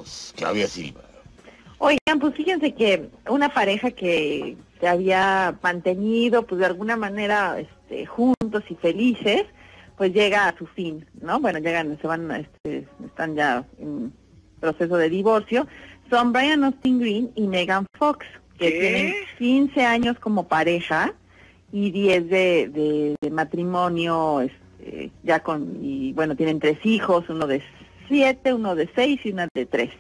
Pues Claudia Silva. Oigan, pues fíjense que una pareja que se había mantenido, pues de alguna manera, juntos y felices, pues llega a su fin, ¿no? Bueno, están ya en proceso de divorcio. Son Brian Austin Green y Megan Fox, que tienen 15 años como pareja y 10 de matrimonio, tienen 3 hijos, uno de 7, uno de 6 y una de 3.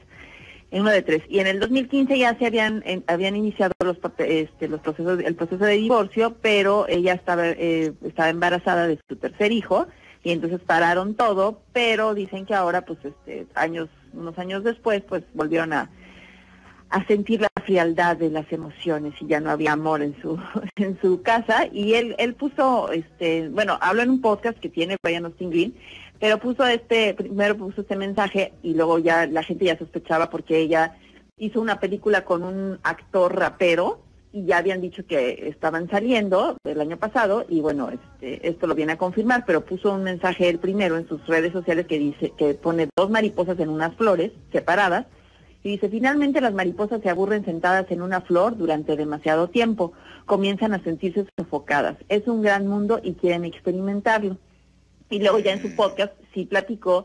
Y en el 2015 ya se habían iniciado el proceso de divorcio, pero ella estaba embarazada de su tercer hijo y entonces pararon todo, pero dicen que ahora pues unos años después pues volvieron a sentir la frialdad de las emociones y ya no había amor en su casa, y él puso habló en un podcast que tiene Brian Austin Green, pero primero puso este mensaje y luego ya la gente ya sospechaba porque ella hizo una película con un actor rapero y ya habían dicho que estaban saliendo el año pasado, y bueno, esto lo viene a confirmar, pero puso un mensaje él primero en sus redes sociales que pone 2 mariposas en unas flores separadas, y dice: finalmente las mariposas se aburren sentadas en una flor durante demasiado tiempo, comienzan a sentirse sofocadas, es un gran mundo y quieren experimentarlo. Y luego ya en su podcast sí platicó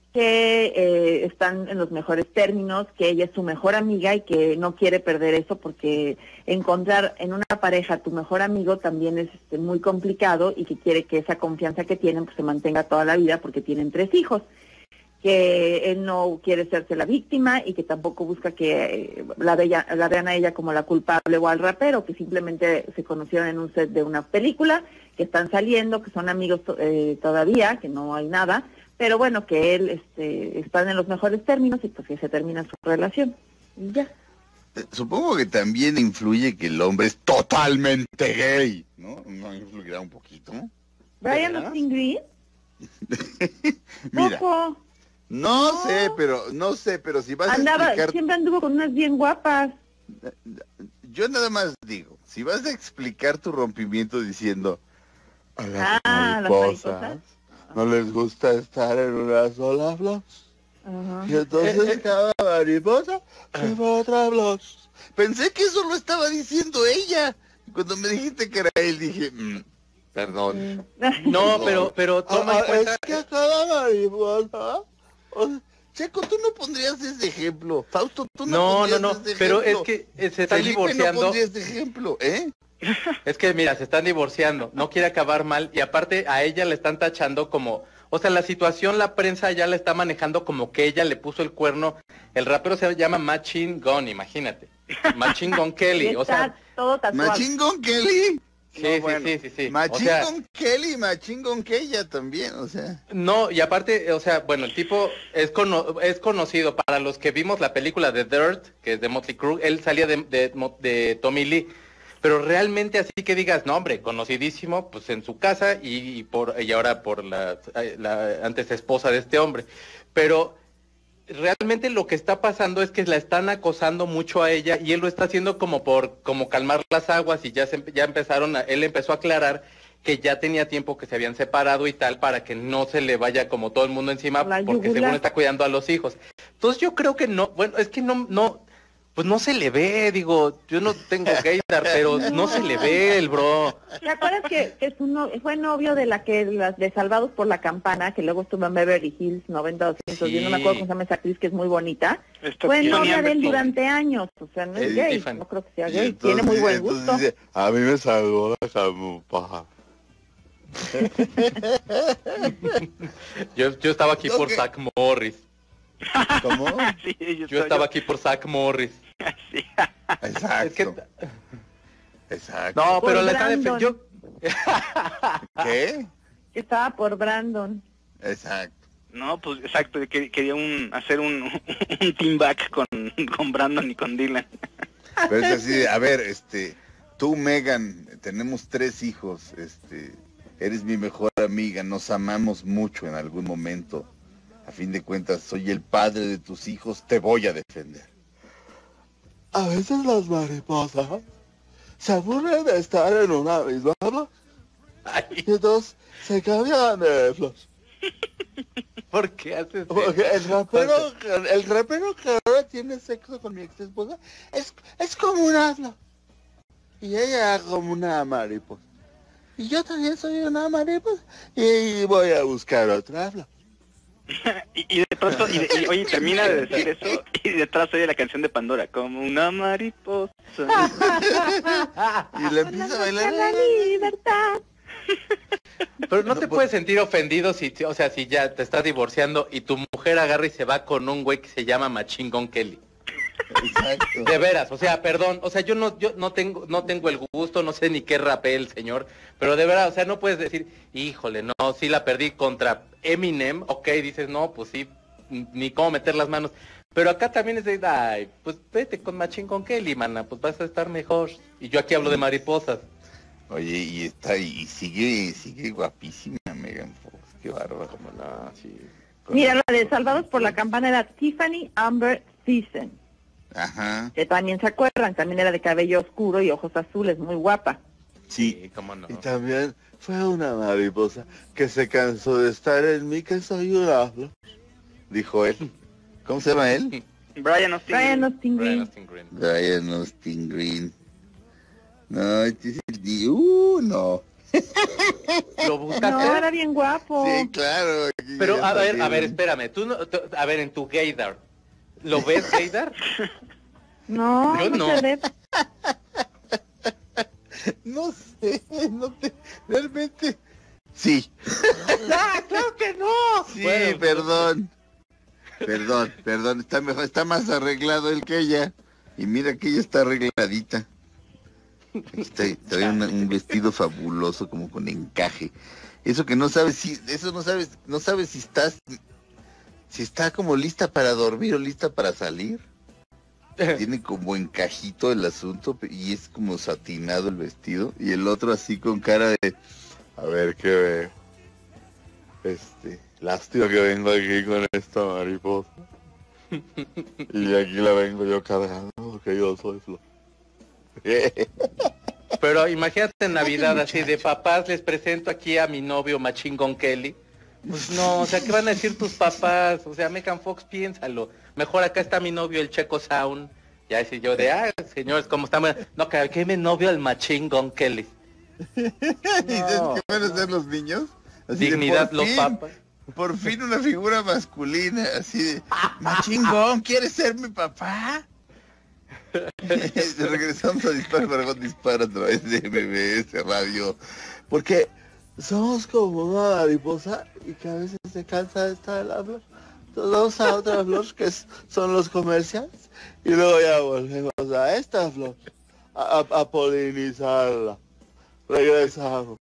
que están en los mejores términos, que ella es su mejor amiga y que no quiere perder eso, porque encontrar en una pareja a tu mejor amigo también es muy complicado, y que quiere que esa confianza que tienen pues se mantenga toda la vida porque tienen 3 hijos. Que él no quiere serse la víctima y que tampoco busca que la vean a ella como la culpable o al rapero, que simplemente se conocieron en un set de una película, que están saliendo, que son amigos todavía, que no hay nada, pero bueno, que él están en los mejores términos y pues que se termina su relación. Y ya. Supongo que también influye que el hombre es totalmente gay, ¿no? ¿No influirá un poquito? Brian Austin Green. Mira. Poco. No sé, pero si vas a explicar... Siempre anduvo con unas bien guapas. Yo nada más digo, si vas a explicar tu rompimiento diciendo: a las mariposas no les gusta estar en una sola flor, y entonces cada mariposa se va a otra flor. Pensé que eso lo estaba diciendo ella. Cuando me dijiste que era él, dije, perdón. No, pero toma en cuenta... Es que cada mariposa... Checo, tú no pondrías ese ejemplo. Fausto, tú no pondrías ese ejemplo. Pero es que se están divorciando. No pondría ese ejemplo, Es que mira, se están divorciando, no quiere acabar mal, y aparte a ella le están tachando como, o sea, la situación, la prensa ya la está manejando como que ella le puso el cuerno. El rapero se llama Machine Gun, imagínate. Machine Gun Kelly, o sea, todo tatuado. Machine Gun Kelly. Sí. Machine Gun Kelly, Machine Gun Kella también, o sea. No, y aparte, o sea, bueno, el tipo es conocido, para los que vimos la película de Dirt, que es de Motley Crue, él salía de Tommy Lee, pero realmente así que digas, no, hombre, conocidísimo, pues en su casa y ahora por la antes esposa de este hombre, pero realmente lo que está pasando es que la están acosando mucho a ella, y él lo está haciendo como calmar las aguas, y él empezó a aclarar que ya tenía tiempo que se habían separado y tal, para que no se le vaya como todo el mundo encima, porque según está cuidando a los hijos. Entonces yo creo que no, bueno, es que pues no se le ve, digo, yo no tengo gaydar, pero no se le ve el bro. ¿Te acuerdas que fue novio de de Salvados por la Campana, que luego estuvo en Beverly Hills 90200? Sí. Yo no me acuerdo cómo se llama esa actriz, que es muy bonita. Fue novia de él durante años, o sea, no es gay, no creo que sea gay, entonces, tiene muy buen gusto. Dice, a mí me salvó la camupa. yo estaba aquí por Zach Morris. ¿Cómo? Sí, yo estaba aquí por Zach Morris. Sí. Exacto. Exacto. No, pero por la está yo... ¿Qué? Estaba por Brandon. Exacto. No, pues exacto, quería hacer un team back con Brandon y con Dylan. Pero es así, a ver, tú, Megan, tenemos 3 hijos, eres mi mejor amiga, nos amamos mucho en algún momento. A fin de cuentas, soy el padre de tus hijos, te voy a defender. A veces las mariposas se aburren de estar en una misma flor. Y entonces se cambian de flor. ¿Por qué haces eso? Porque el rapero que ahora tiene sexo con mi ex esposa es como una flor. Y ella como una mariposa. Y yo también soy una mariposa. Y voy a buscar otra flor. y de pronto, oye, termina de decir eso y detrás oye la canción de Pandora, como una mariposa. Y le empieza a bailar. La libertad. Pero no te puedes sentir ofendido si ya te estás divorciando y tu mujer agarra y se va con un güey que se llama Machine Gun Kelly. Exacto. De veras, o sea, perdón, o sea, yo no tengo el gusto, no sé ni qué rapé el señor, pero de verdad, o sea, no puedes decir, híjole, no, sí la perdí contra Eminem, ok, dices, no, pues sí, ni cómo meter las manos, pero acá también es de, ay, pues vete con Machine Gun Kelly, mana, pues vas a estar mejor, y yo aquí hablo de mariposas. Oye, y sigue guapísima Megan Fox, qué bárbaro. No, sí. Mira, la de Salvados por la Campana era Tiffany Amber Thiessen, Ajá, que también se acuerdan, también era de cabello oscuro y ojos azules, muy guapa. sí. Cómo no. Y también fue una mariposa que se cansó de estar en mí, que soy una flor, dijo él. ¿Cómo se llama él? Brian Austin. Brian Austin Brian Green. Austin Green. Brian Austin Green. No, este es no. ¿Lo buscaste? No, era bien guapo. Sí, claro. Pero a ver, espérame, a ver, en tu gaydar, ¿lo ves gaydar? No, Yo no. se ve. No sé, realmente. Sí. ¡Ah, claro que no! Sí, Bueno, perdón, está más arreglado él que ella. Y mira que ella está arregladita. Trae un vestido fabuloso como con encaje. Eso que no sabes si está como lista para dormir o lista para salir. Tiene como encajito el asunto y es como satinado el vestido. Y el otro así con cara de, a ver qué veo. Lástima que vengo aquí con esta mariposa. Y aquí la vengo yo cargando porque yo soy flor. Pero imagínate en Navidad así de papás, les presento aquí a mi novio Machine Gun Kelly. Pues no, o sea, ¿qué van a decir tus papás? O sea, Megan Fox, piénsalo. Mejor acá está mi novio, el Checo Sound. Ya decir yo de, señores, ¿cómo estamos? No, que mi novio, el Machine Gun Kelly. ¿Y sabes qué van a hacer los niños? Así Dignidad, de, los papas. Por fin una figura masculina, así de, Machine Gun, ¿quieres ser mi papá? Regresamos a Dispara Margot Dispara a través de MBS Radio. Porque somos como una mariposa y que a veces se cansa de estar en la flor. Entonces vamos a otra flor que son los comerciales y luego ya volvemos a esta flor a polinizarla. Regresamos.